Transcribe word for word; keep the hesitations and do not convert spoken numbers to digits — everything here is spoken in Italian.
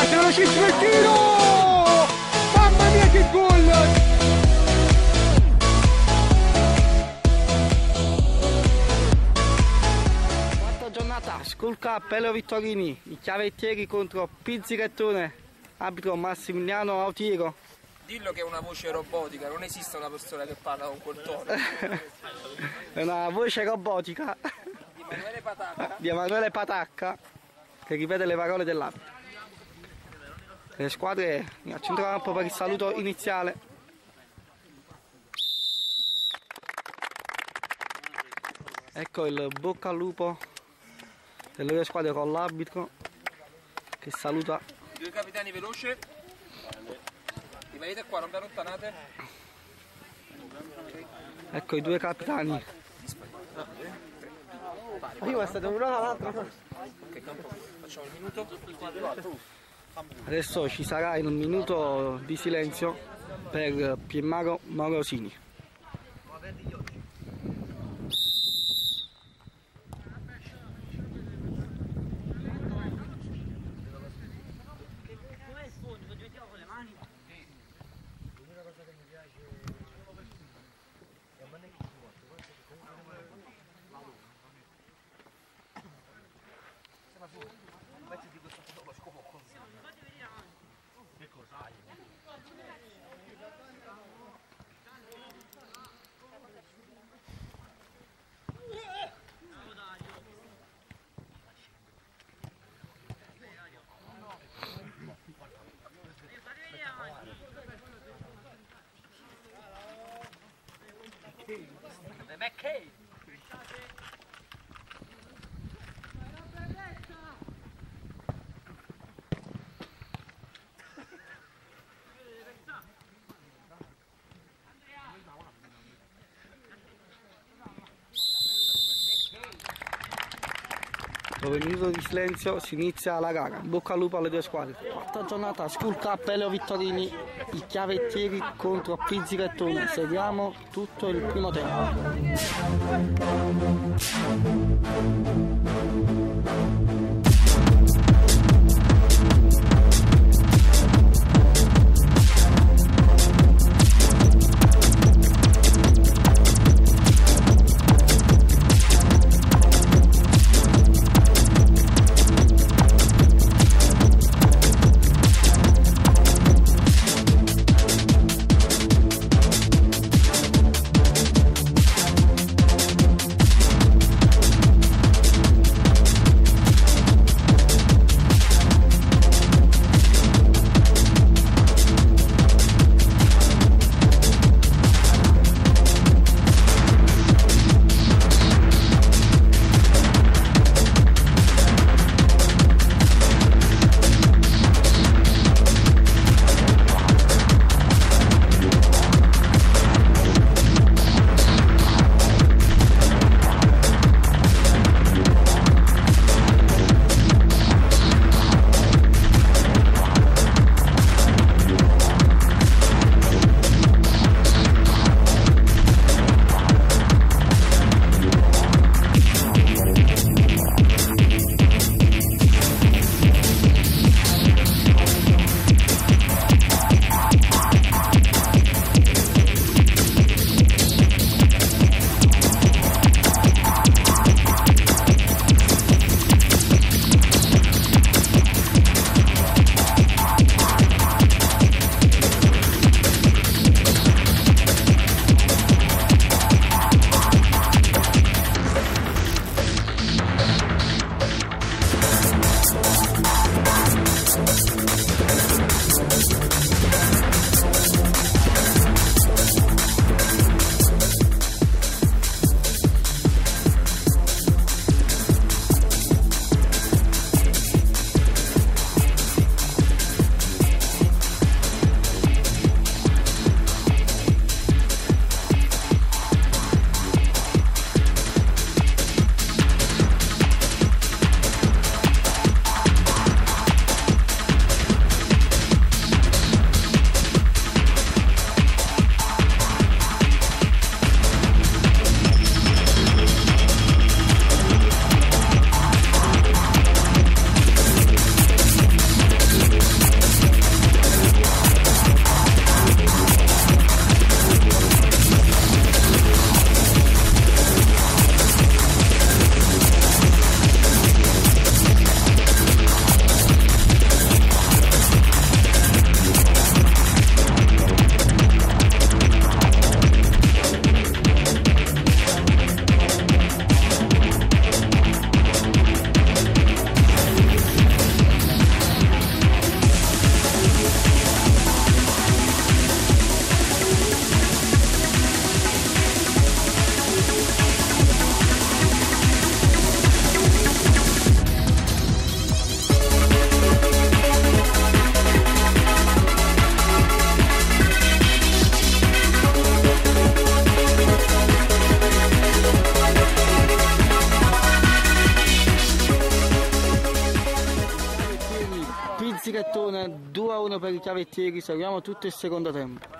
parte velocissimo il tiro! Mamma mia che gol! Quarta giornata, School Cup, Elio Vittorini, i chiavettieri contro Pizzichettone, arbitro Massimiliano Autiero. Dillo che è una voce robotica, non esiste una persona che parla con quel tono. È una voce robotica Di Emanuele Patacca. di Emanuele Patacca che ripete le parole dell'arbitro. Le squadre a centrocampo per il saluto iniziale. Ecco il bocca al lupo delle due squadre con l'arbitro che saluta. Due capitani veloce. Rimanete qua, non vi allontanate. Ecco i due capitani. Prima è stato uno all'altro. Ok, campo, facciamo il minuto. Adesso ci sarà un minuto di silenzio per Piermago Morosini. Dopo il minuto di silenzio si inizia la gara. Bocca al lupo alle due squadre. Quarta giornata, School Cup, Elio Vittorini, i chiavettieri contro Pizzichettone. Seguiamo tutto il primo tempo. Attenzione, due a uno per i chiavettieri, seguiamo tutto il secondo tempo.